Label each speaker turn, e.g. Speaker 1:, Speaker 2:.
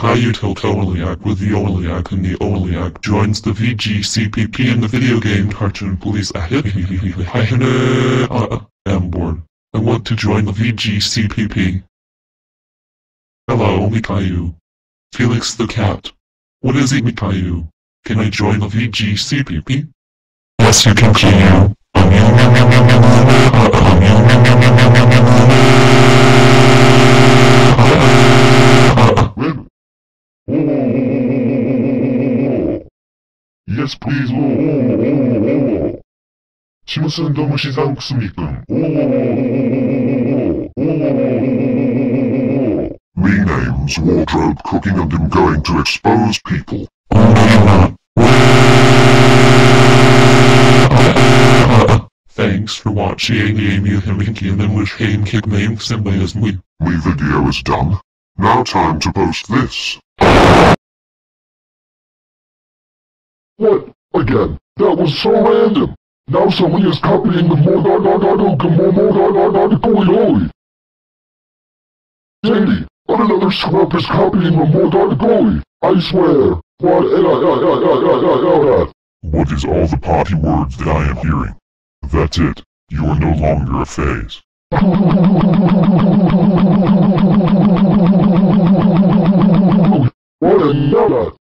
Speaker 1: Caillou Totoliac with the Oliac, and the Oliac joins the VGCPEEPEE in the video game cartoon police. I am bored. I want to join the VGCPEEPEE. Hello, me Caillou. Felix the cat. What is it, me Caillou? Can I join the VGCPEEPEE? Yes, you can, Caillou.
Speaker 2: Yes, please. 무슨 도무시상습니까? Me name's Wardrobe Cooking and I'm going to expose people.
Speaker 1: Thanks for watching Amy Himinky and then wish him kick name Simba as me.
Speaker 2: Me video is done. Now time to post this. What? Again? That was so random. Now somebody is copying the Goy. Sadie, another scrub is copying the Goy. I swear. What is all the potty words that I am hearing? That's it. You are no longer a phase. What a nut!